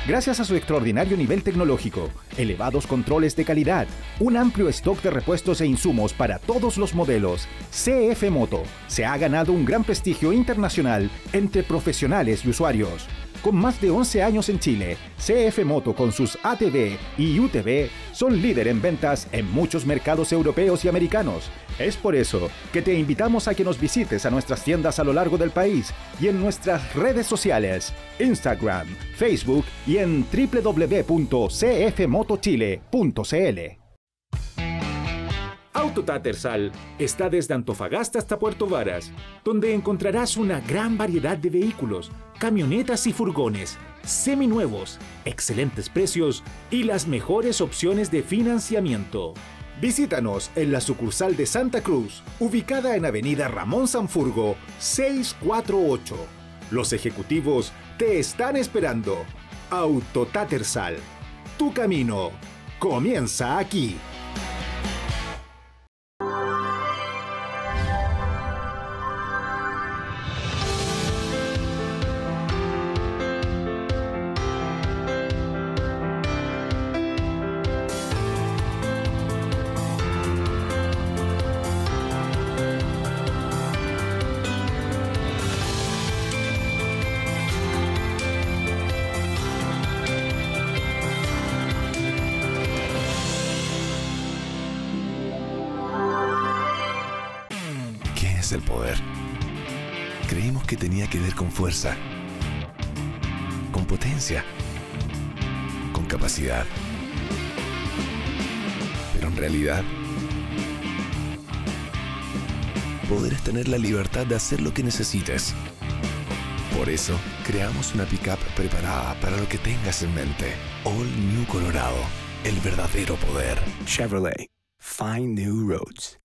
Gracias a su extraordinario nivel tecnológico, elevados controles de calidad, un amplio stock de repuestos e insumos para todos los modelos, CF Moto se ha ganado un gran prestigio internacional entre profesionales y usuarios. Con más de 11 años en Chile, CF Moto con sus ATV y UTV son líder en ventas en muchos mercados europeos y americanos. Es por eso que te invitamos a que nos visites a nuestras tiendas a lo largo del país y en nuestras redes sociales, Instagram, Facebook y en www.cfmotochile.cl. Auto Tattersall está desde Antofagasta hasta Puerto Varas, donde encontrarás una gran variedad de vehículos, camionetas y furgones, seminuevos, excelentes precios y las mejores opciones de financiamiento. Visítanos en la sucursal de Santa Cruz, ubicada en Avenida Ramón Sanfurgo, 648. Los ejecutivos te están esperando. Auto Tattersall. Tu camino comienza aquí. El poder. Creímos que tenía que ver con fuerza, con potencia, con capacidad. Pero en realidad, poder es tener la libertad de hacer lo que necesites. Por eso, creamos una pickup preparada para lo que tengas en mente. All New Colorado, el verdadero poder. Chevrolet, find new roads.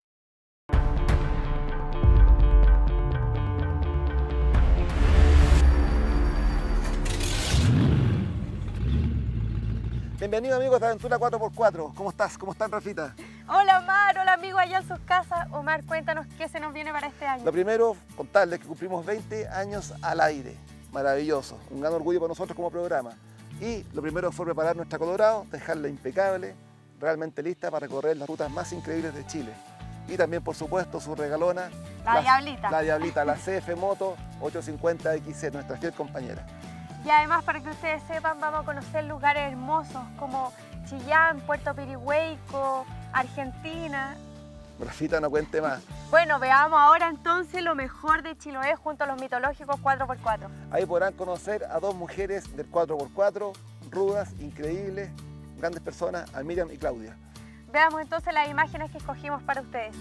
Bienvenidos amigos de Aventura 4x4. ¿Cómo estás? ¿Cómo están, Rafita? Hola Omar, hola amigos allá en sus casas. Omar, cuéntanos qué se nos viene para este año. Lo primero, contarles que cumplimos 20 años al aire. Maravilloso, un gran orgullo para nosotros como programa. Y lo primero fue preparar nuestra Colorado, dejarla impecable, realmente lista para recorrer las rutas más increíbles de Chile. Y también, por supuesto, su regalona. La Diablita. La Diablita, la CF Moto 850 XC, nuestra fiel compañera. Y además, para que ustedes sepan, vamos a conocer lugares hermosos como Chillán, Puerto Pirihueico, Argentina. Rafita, no cuente más. Bueno, veamos ahora entonces lo mejor de Chiloé junto a los mitológicos 4x4. Ahí podrán conocer a dos mujeres del 4x4, rudas, increíbles, grandes personas, a Miriam y Claudia. Veamos entonces las imágenes que escogimos para ustedes.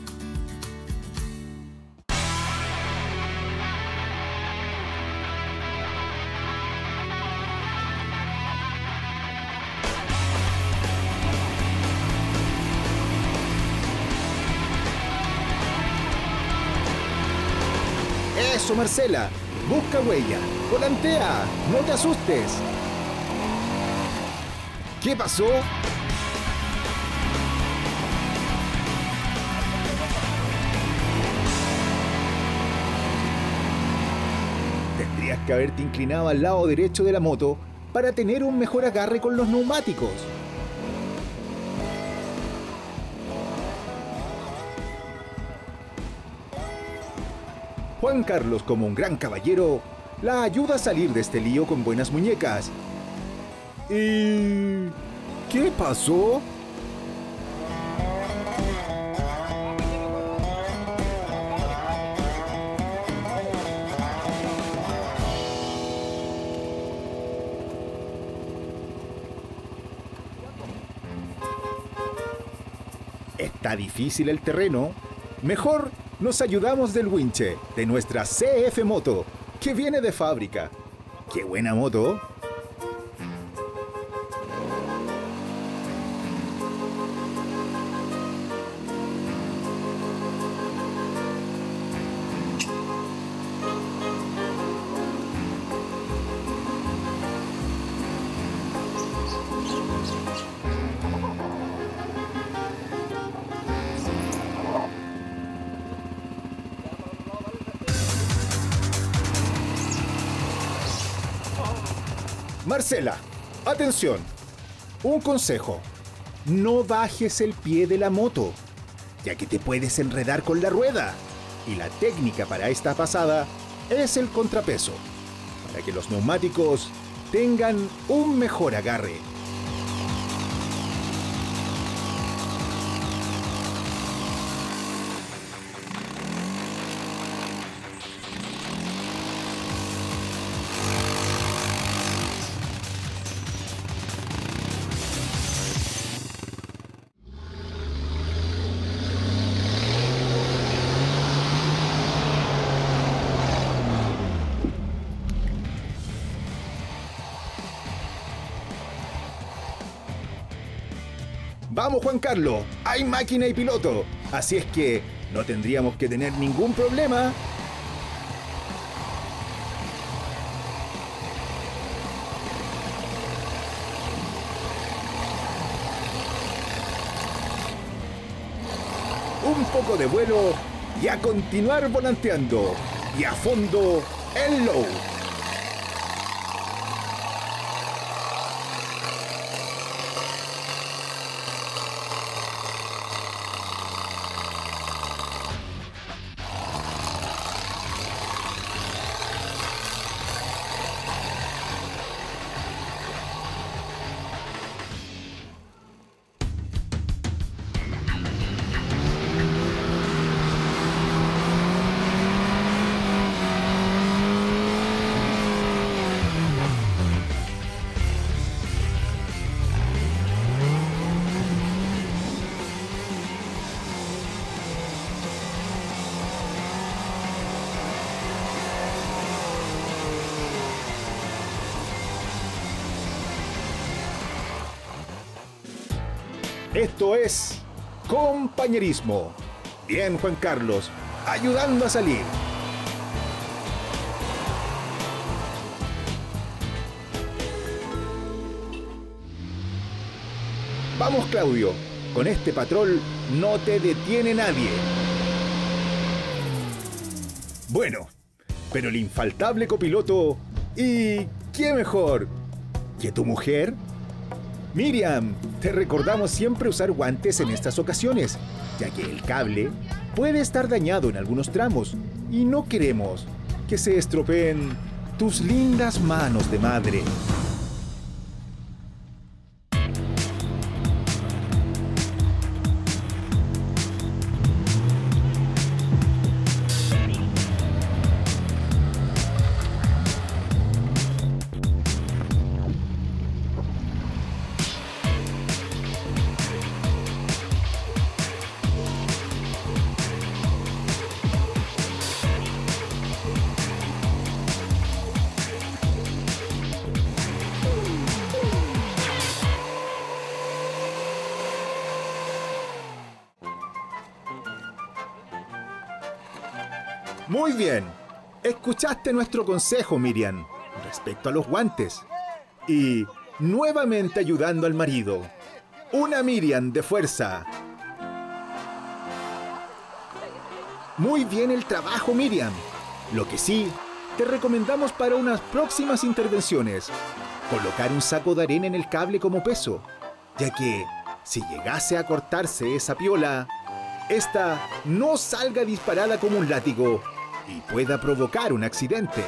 Eso, Marcela. Busca huella. Volantea. No te asustes. ¿Qué pasó? Tendrías que haberte inclinado al lado derecho de la moto para tener un mejor agarre con los neumáticos. Juan Carlos, como un gran caballero, la ayuda a salir de este lío con buenas muñecas. ¿Y qué pasó? Está difícil el terreno. Mejor nos ayudamos del winche de nuestra CF Moto, que viene de fábrica. ¡Qué buena moto! Marcela, Atención, un consejo, no bajes el pie de la moto, ya que te puedes enredar con la rueda. Y la técnica para esta pasada es el contrapeso, para que los neumáticos tengan un mejor agarre. Vamos, Juan Carlos, hay máquina y piloto, así es que no tendríamos que tener ningún problema. Un poco de vuelo y a continuar volanteando. Y a fondo, el low. Esto es compañerismo. Bien, Juan Carlos, ayudando a salir. Vamos, Claudio, con este patrol no te detiene nadie. Bueno, pero el infaltable copiloto, ¿y qué mejor que tu mujer? Miriam, te recordamos siempre usar guantes en estas ocasiones, ya que el cable puede estar dañado en algunos tramos y no queremos que se estropeen tus lindas manos de madre. Muy bien, escuchaste nuestro consejo, Miriam, respecto a los guantes. Y nuevamente ayudando al marido, una Miriam de fuerza. Muy bien el trabajo, Miriam. Lo que sí, te recomendamos para unas próximas intervenciones, colocar un saco de arena en el cable como peso, ya que si llegase a cortarse esa piola, esta no salga disparada como un látigo y pueda provocar un accidente.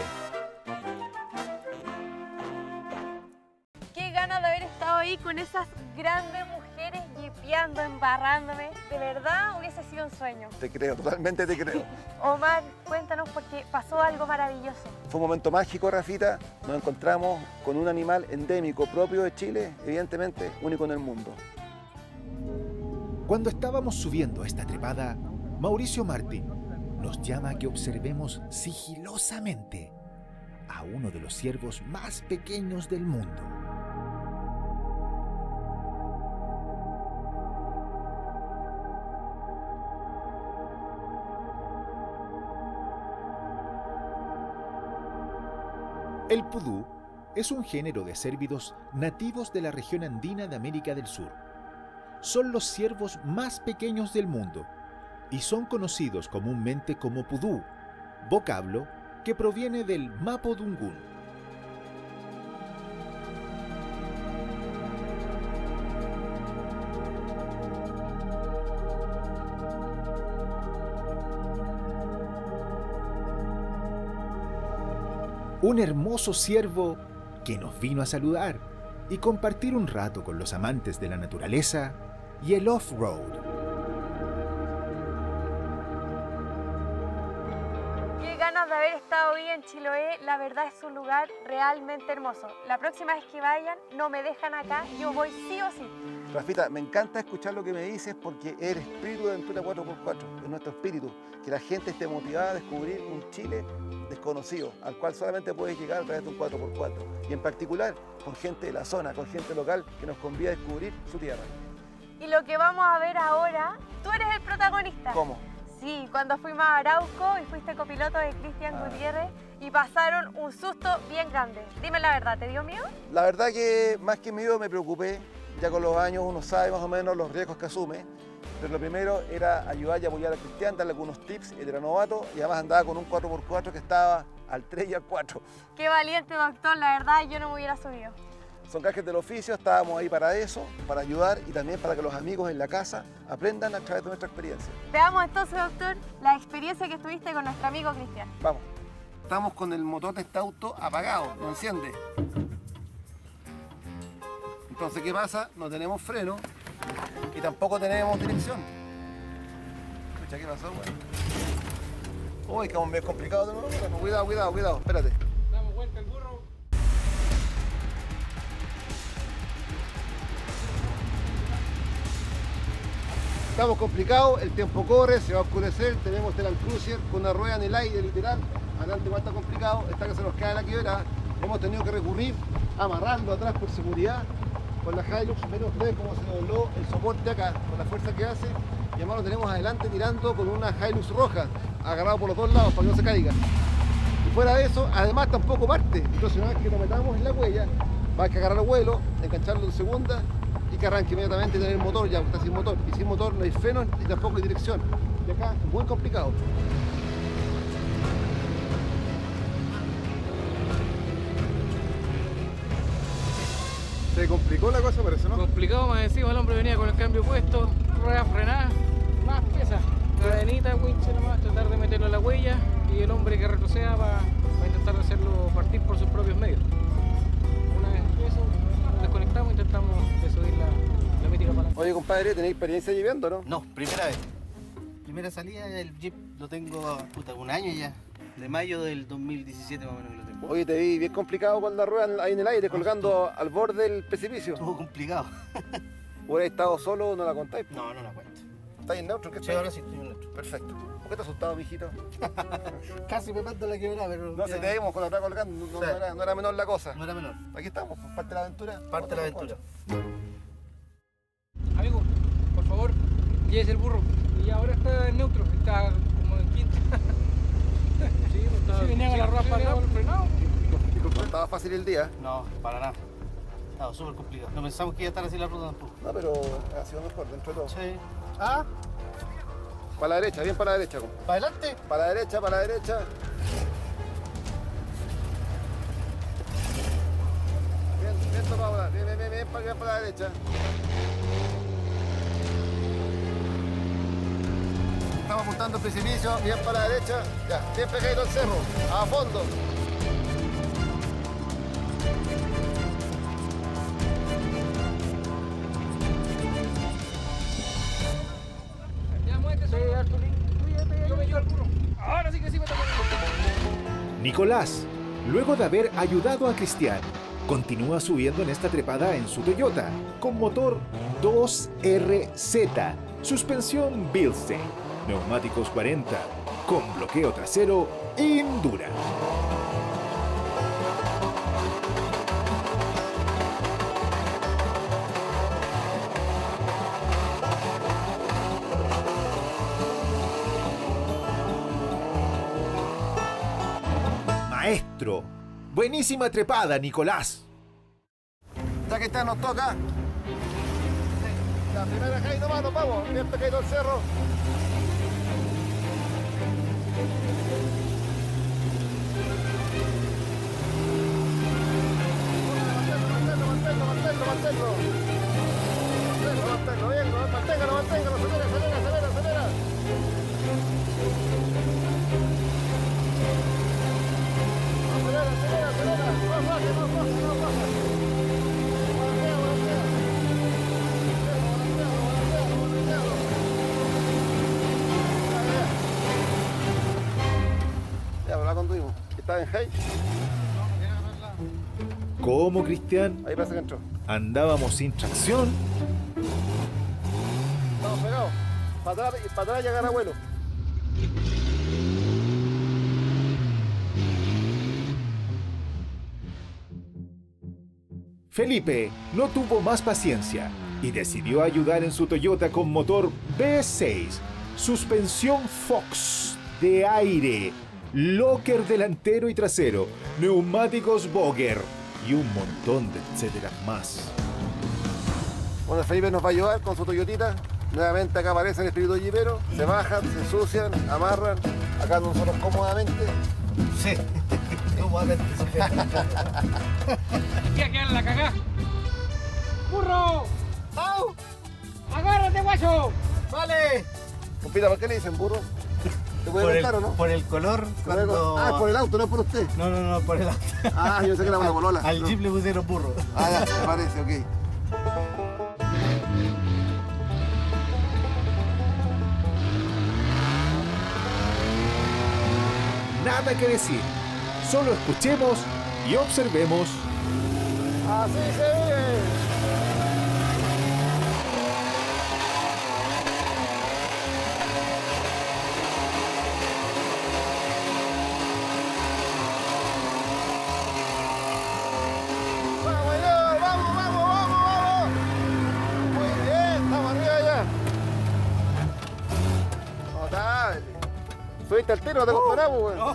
Qué ganas de haber estado ahí con esas grandes mujeres jipeando, embarrándome. De verdad hubiese sido un sueño. Te creo, totalmente te creo. Omar, cuéntanos porque pasó algo maravilloso. Fue un momento mágico, Rafita. Nos encontramos con un animal endémico propio de Chile, evidentemente único en el mundo. Cuando estábamos subiendo esta trepada, Mauricio Martín nos llama a que observemos sigilosamente a uno de los ciervos más pequeños del mundo. El pudú es un género de cérvidos nativos de la región andina de América del Sur. Son los ciervos más pequeños del mundo y son conocidos comúnmente como pudú, vocablo que proviene del mapudungún. un hermoso ciervo que nos vino a saludar y compartir un rato con los amantes de la naturaleza y el off-road. Qué ganas de haber estado hoy en Chiloé, la verdad es un lugar realmente hermoso. La próxima vez que vayan, no me dejan acá, yo voy sí o sí. Rafita, me encanta escuchar lo que me dices porque es el espíritu de Aventura 4x4, es nuestro espíritu, que la gente esté motivada a descubrir un Chile desconocido, al cual solamente puedes llegar a través de un 4x4, y en particular con gente de la zona, con gente local que nos convida a descubrir su tierra. Y lo que vamos a ver ahora, tú eres el protagonista. ¿Cómo? Sí, cuando fuimos a Arauco y fuiste copiloto de Cristian Gutiérrez y pasaron un susto bien grande. Dime la verdad, ¿te dio miedo? La verdad que más que miedo me preocupé, ya con los años uno sabe más o menos los riesgos que asume, pero lo primero era ayudar y apoyar a Cristian, darle algunos tips, él era novato y además andaba con un 4x4 que estaba al 3 y al 4. Qué valiente, doctor, la verdad yo no me hubiera subido. Son gajes del oficio, estábamos ahí para eso, para ayudar y también para que los amigos en la casa aprendan a través de nuestra experiencia. Veamos entonces, doctor, la experiencia que tuviste con nuestro amigo Cristian. Vamos. Estamos con el motor de este auto apagado, no enciende. Entonces, ¿qué pasa? No tenemos freno y tampoco tenemos dirección. Escucha, ¿qué pasó? Bueno. Uy, que es complicado de nuevo. Cuidado, cuidado, cuidado, espérate. Damos vuelta el burro. Estamos complicados, el tiempo corre, se va a oscurecer, tenemos el Land Cruiser con una rueda en el aire, literal. Adelante igual está complicado, esta que se nos cae la quiebra. Hemos tenido que recurrir a amarrarlo atrás por seguridad con la Hilux menos 3, como se dobló el soporte acá, con la fuerza que hace. Y además lo tenemos adelante tirando con una Hilux roja, agarrado por los dos lados para que no se caiga. Y fuera de eso, además tampoco parte. Entonces una vez que lo metamos en la huella, va a que agarrar el vuelo, engancharlo en segunda y que arranque inmediatamente y tener el motor ya, porque está sin motor. Y sin motor no hay freno y tampoco hay dirección. Y acá es muy complicado. Se complicó la cosa, parece, ¿no? Complicado, más encima el hombre venía con el cambio puesto, ruedas frenadas, más piezas. Cadenita, winche nomás, tratar de meterlo en la huella y el hombre que retroceda va a intentar hacerlo partir por sus propios medios. Una vez eso, nos desconectamos e intentamos de subir la mítica palanca. Oye, compadre, ¿tenéis experiencia llevando, no? No, primera vez. Primera salida del Jeep lo tengo un año ya. De mayo del 2017 más o menos que lo tengo. Oye, te vi bien complicado con la rueda ahí en el aire, colgando al borde del precipicio. Estuvo complicado. ¿Hubiera estado solo no la contáis? No, no la cuento. ¿Estáis en neutro? ¿Qué Sí, estáis? ahora sí estoy en neutro. Perfecto. ¿Por qué te has asustado, mijito? Casi me mando la quebrada, pero... No, ya- si te vimos con la rueda colgando, no, Sí. no era menor la cosa. No era menor. Aquí estamos, pues, parte de la aventura. Parte de la aventura. Amigo, por favor, llévese el burro. Y ahora está en neutro, está como en quinta. Sí, está, venía con la rueda para acá, frenado. No estaba fácil el día. No, para nada. Estaba súper complicado. No pensamos que iba a estar así la ruta tampoco. No, pero ha sido mejor dentro de todo. Sí. Ah, Para la derecha, bien para la derecha. ¿para adelante? Para la derecha, para la derecha. Bien topado ahora. Bien para la derecha. Estamos apuntando al precipicio, bien para la derecha. Ya, bien pegadito al cerro, a fondo. Ya muévete, Arturín. Yo me llevo al burro. Ahora sí que sí me toca. Nicolás, luego de haber ayudado a Cristian, continúa subiendo en esta trepada en su Toyota, con motor 2RZ, suspensión Bilstein, neumáticos 40, con bloqueo trasero Endura. Maestro, buenísima trepada, Nicolás. Ya que está, nos toca. La primera caída nomás, nos vamos. Bien pegadito al cerro. Manténgalo, acelera. Acelera. la condujimos. ¿Estaba en high? ¿Cómo, Cristian? Ahí parece que entró. ¿Andábamos sin tracción? Estamos pegados. Para atrás llegar abuelo. Felipe no tuvo más paciencia y decidió ayudar en su Toyota con motor V6, suspensión Fox de aire, locker delantero y trasero, neumáticos Boger y un montón de etcétera más. Bueno, Felipe nos va a ayudar con su Toyotita. Nuevamente acá aparece el espíritu jipero. Se bajan, se ensucian, amarran. Acá nosotros cómodamente. Sí, cómodamente. Aquí a quedar la cagá. ¡Burro! ¡Au! ¡Agárrate, guacho! ¡Vale! Compita, ¿por qué le dicen burro? ¿Te puede Por gustar o no? por el color, cuando... Ah, por el auto, no por usted. No, por el auto. Ah, yo sé que era una polola. Al No. Jeep le pusieron burro. Ah, ya, me parece, ok. Nada que decir, solo escuchemos y observemos. Así se ve. ¡Vamos, ya! ¡Vamos! Muy bien, estamos arriba ya. Notable. ¿Subiste al tiro? ¿No te comparamos, weón?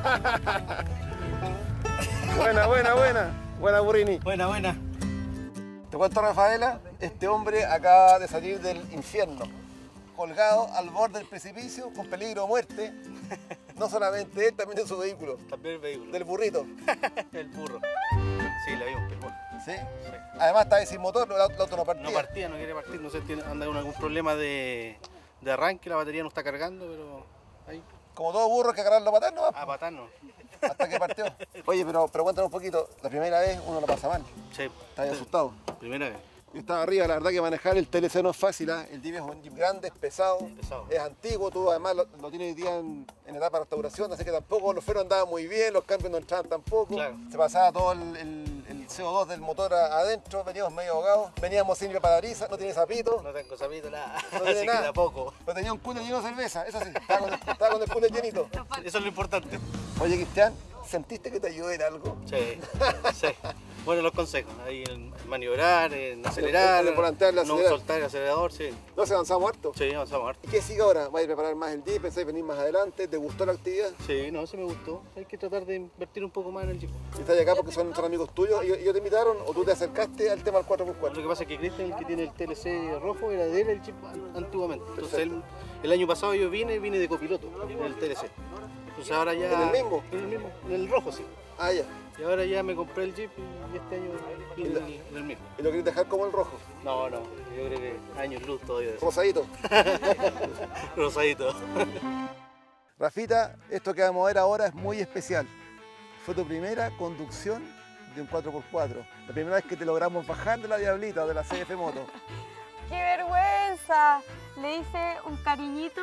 Buena, Burrini. Buena. Te cuento, Rafaela, este hombre acaba de salir del infierno, colgado al borde del precipicio con peligro de muerte. No solamente él, también de su vehículo, También el vehículo. del burrito. El burro. Sí, la vimos, el burro. ¿Sí? Además está ahí sin motor, el auto no partía. No partía, no quiere partir, no sé, anda con algún problema de arranque, la batería no está cargando, pero ahí. Como todo burro hay que agarrarlo a patar, ¿no? A patar no. Hasta que partió. Oye, pero cuéntanos un poquito, la primera vez uno lo pasa mal, Sí. estás asustado. Primera vez. Yo estaba arriba, la verdad que manejar el TLC no es fácil, ¿eh? El Jeep es un Jeep grande, es pesado, Pesado. es antiguo, tú además lo tienes hoy día en etapa de restauración, así que tampoco los frenos andaban muy bien, los cambios no entraban tampoco, Claro. se pasaba todo el CO2 del motor adentro, veníamos medio ahogados, veníamos sin parabrisas, no tiene zapito, No tengo sapito, nada. no tiene Así que nada, de a poco. pero tenía un cooler lleno de cerveza, eso sí, estaba con el cooler llenito. Eso es lo importante. Oye, Cristian, ¿sentiste que te ayudó en algo? Sí, sí. Bueno, los consejos, ahí en maniobrar, en acelerar, en volantear, no acelerar. soltar el acelerador, sí. ¿No se avanzamos harto? Sí, avanzamos harto. ¿Y qué sigue ahora? ¿Vais a preparar más el Jeep? ¿Pensáis venir más adelante? ¿Te gustó la actividad? Sí, no, sí me gustó. Hay que tratar de invertir un poco más en el Jeep. ¿Y estás acá porque son amigos tuyos? ¿Ellos te invitaron o tú te acercaste al tema del 4x4? Lo que pasa es que Cristian, el que tiene el TLC rojo, era de él el Jeep antiguamente. Entonces el año pasado yo vine de copiloto en el TLC. Entonces ahora ya... ¿En el mismo? En el mismo, en el rojo sí. Ah, ya. Y ahora ya me compré el Jeep y este año vine en el mismo. ¿Y lo querés dejar como el rojo? No, yo creo que años luz todavía de eso. Rosadito. Rosadito. Rafita, esto que vamos a ver ahora es muy especial. Fue tu primera conducción de un 4x4. La primera vez que te logramos bajar de la Diablita o de la CF Moto. ¡Qué vergüenza! Le hice un cariñito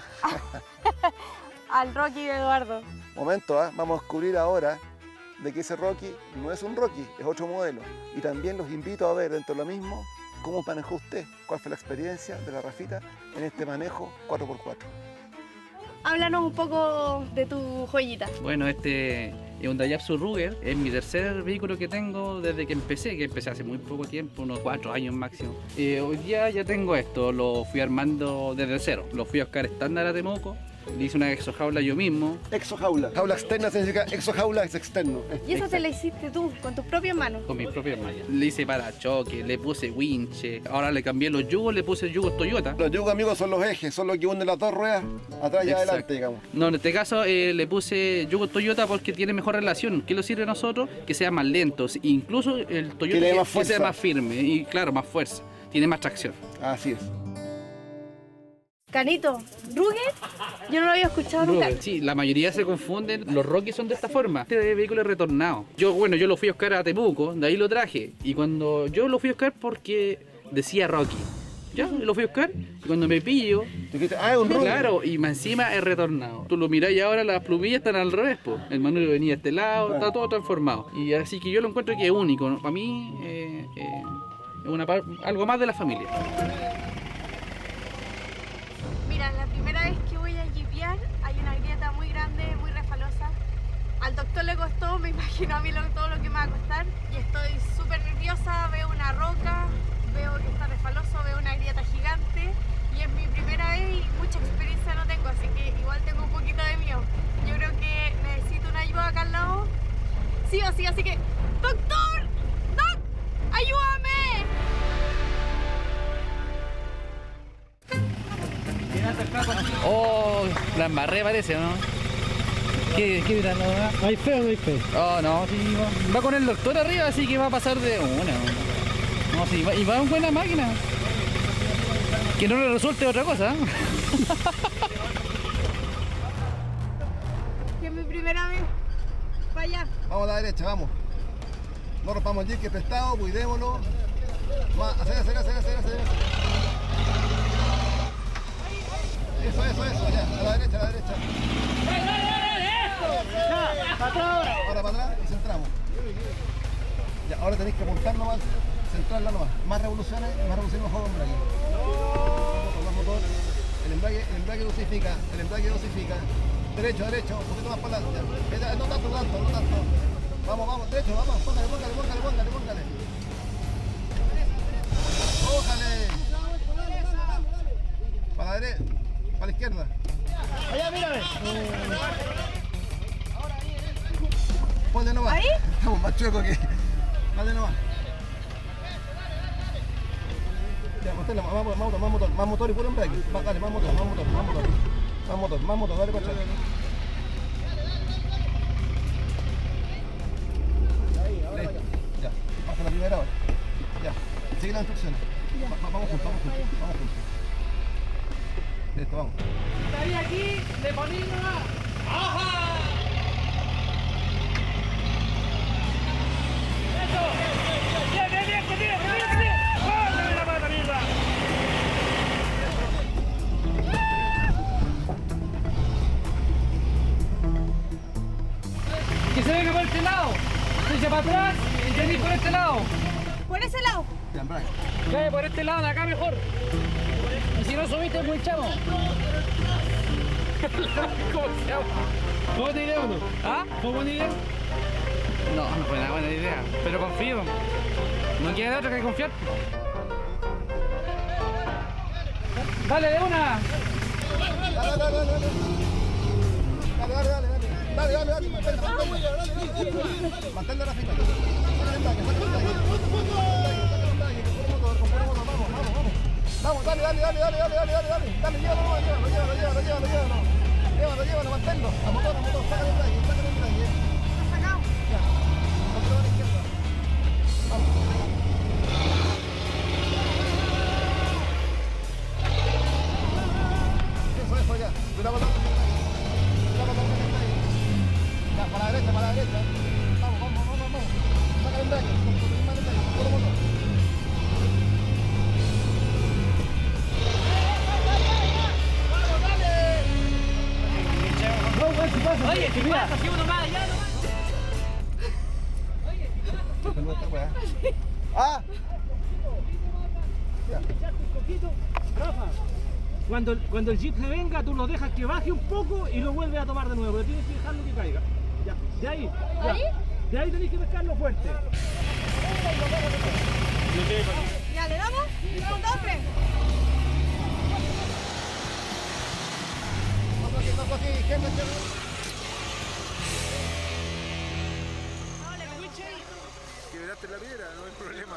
al Rocky de Eduardo. Momento, ¿ah? Vamos a descubrir ahora de que ese Rocky no es un Rocky, es otro modelo. Y también los invito a ver dentro de lo mismo cómo manejó usted, cuál fue la experiencia de la Rafita en este manejo 4x4. Háblanos un poco de tu joyita. Bueno, este es un Daihatsu Ruger, es mi tercer vehículo que tengo desde que empecé hace muy poco tiempo, unos 4 años máximo. Hoy día ya tengo esto, lo fui armando desde cero, lo fui a buscar estándar a Temuco, le hice una exojaula yo mismo. Exojaula. Jaula externa significa exojaula es externo. Y eso te lo hiciste tú, con tus propias manos. Con mis propias manos. Le hice parachoques, le puse winche, ahora le cambié los yugos, le puse yugos Toyota. Los yugos, amigos, son los ejes, son los que unen las dos ruedas atrás y Exacto. adelante, digamos. No, en este caso le puse yugos Toyota porque tiene mejor relación. ¿Qué lo sirve a nosotros? Que sean más lentos. Incluso el Toyota le dé más que fuerza. sea más firme y claro, más fuerza. Tiene más tracción. Así es. Canito, Ruger, yo no lo había escuchado nunca. Sí, la mayoría se confunden. Los Rockies son de esta forma. Este vehículo es retornado. Yo lo fui a buscar a Temuco, de ahí lo traje. Y cuando yo lo fui a buscar porque decía Rocky. Ya, y lo fui a buscar. Y cuando me pillo, Ah, es un Ruger. claro, y más encima es retornado. Tú lo mirás y ahora las plumillas están al revés, po. El manubrio venía a este lado, está todo transformado. Y así que yo lo encuentro que es único, ¿no? Para mí es algo más de la familia. Mira, la primera vez que voy a jipear hay una grieta muy grande, muy refalosa. Al doctor le costó, me imagino a mí todo lo que me va a costar. Y estoy súper nerviosa, veo una roca, veo que está refaloso, veo una grieta gigante. Y es mi primera vez y mucha experiencia no tengo, así que igual tengo un poquito de miedo. Yo creo que necesito una ayuda acá al lado. Sí o sí, así que... ¡Doctor! ¡Doc! ¡Ayúdame! Oh, la embarré parece, ¿no? ¿Qué mira, no? ¿Hay fe o no hay fe? Oh, no, sí, va con el doctor arriba, así que va a pasar de una. No, sí, y va en buena máquina. Que no le resulte otra cosa. Que es mi primera vez. Para allá. Vamos a la derecha, vamos. No rompamos el dique prestado, cuidémoslo. Acelera. Eso, ya, a la derecha. Ahora para atrás y centramos. Ya, ahora tenéis que apuntar nomás, centrarla nomás. Más revoluciones, mejor embrague. Más motor. El embrague dosifica. Derecho, un poquito más para adelante. No tanto. Vamos, derecho, vamos, póngale. Ójale. Para la derecha, para la izquierda. Allá, mírame. Ponle nomás. ¿Ahí? Estamos más chuecos que... Ponle nomás. Ya, ponle más motor y puro embrague. Dale, más motor, dale para atrás. Ya, pasa la primera hora. Ya, sigue las instrucciones. Vamos juntos. Listo, vamos. Estaría aquí, le ponís nomás. ¡Ajá! ¡Eso! ¡Bien! ¡Póngale la pata, mierda! Que se venga por este lado. Se echa para atrás y venís por este lado. Por ese lado. Ya, embrague. Cae por este lado de acá mejor. Y si no subiste, muy chamo. ¿Cómo se llama? ¿Fue buena idea o no? ¿Ah? ¿Fue buena idea? No fue una buena idea, pero confío. No queda de otra que confiar. ¡Dale, de una! Dale. Manténla la fita. Vamos, dale. Dale, llévalo, manténlo. A motor, sácale el brague. Sacado. Ya, controla a la izquierda. Vamos. Eso, ya. Cuidado con el brague. Ya, para la derecha. Vamos. Sácale el brague. Puro motor. Oye, que mira. ¡Ah! Rafa, cuando el jeep se venga, tú lo dejas que baje un poco y lo vuelves a tomar de nuevo, pero tienes que dejarlo que caiga. Ya, de ahí. De ahí tenés que pescarlo fuerte. Ya, ¿le damos? 1, 2, 3. Quebraste la piedra, no hay problema.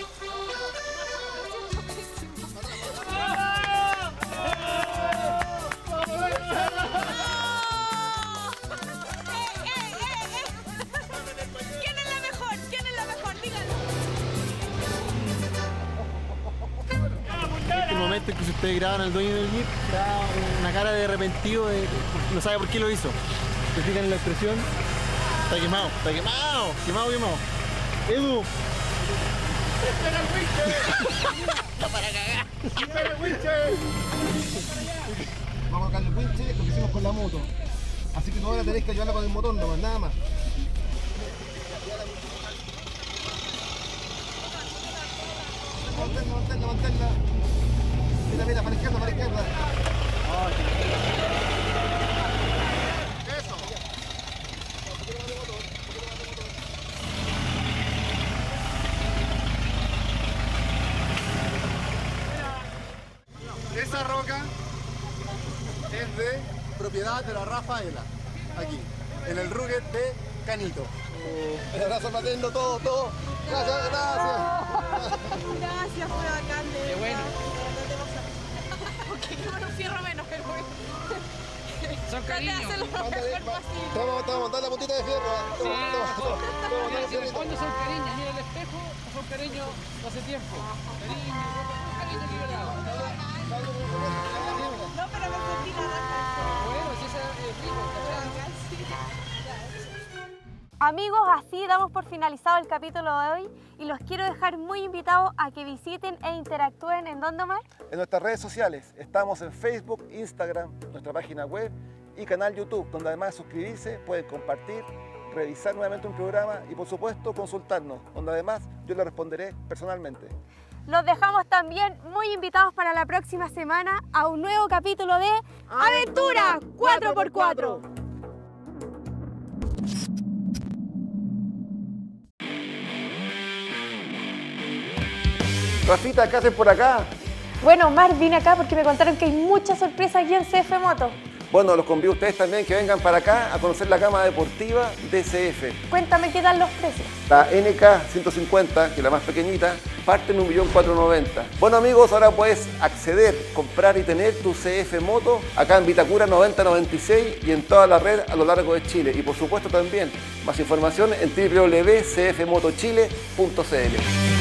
¿Quién es la mejor? Díganlo. En este momento en que ustedes graban al dueño del Jeep, da una cara de arrepentido, no sabe por qué lo hizo. ¿Se fijan la expresión? Está quemado. Quemado. Edu. para cagar. Vamos a colocar el winche, lo que hicimos con la moto. Así que tú ahora tenés que ayudarla con el motor nomás, nada más. Manténla. Mira, para la izquierda. Eso. Esa roca es de propiedad de la Rafaela, aquí, en el Rugged de Canito. El abrazo paterno, todo. Gracias. Gracias, fue bacán. Qué bueno. Porque yo no fierro menos, pero bueno. Son cariños. Te vamos a montar la puntita de fierro. Si en el fondo son cariños, mira el espejo, son cariños hace tiempo. Cariño liberado. No, pero me sentí nada. Bueno, si esa es rico, Amigos, así damos por finalizado el capítulo de hoy y los quiero dejar muy invitados a que visiten e interactúen en ¿Dónde, Omar? En nuestras redes sociales estamos en Facebook, Instagram, nuestra página web y canal YouTube, donde además de suscribirse pueden compartir, revisar nuevamente un programa y por supuesto consultarnos, donde además yo le responderé personalmente. Los dejamos también muy invitados para la próxima semana a un nuevo capítulo de Aventura 4x4. Rafita, ¿qué hacen por acá? Bueno, Omar, vine acá porque me contaron que hay muchas sorpresas aquí en CF Moto. Bueno, los convido a ustedes también que vengan para acá a conocer la gama deportiva de CF. Cuéntame qué tal los precios. La NK 150, que es la más pequeñita, parte en 1.490.000. Bueno amigos, ahora puedes acceder, comprar y tener tu CF Moto acá en Vitacura 9096 y en toda la red a lo largo de Chile. Y por supuesto también más información en www.cfmotochile.cl.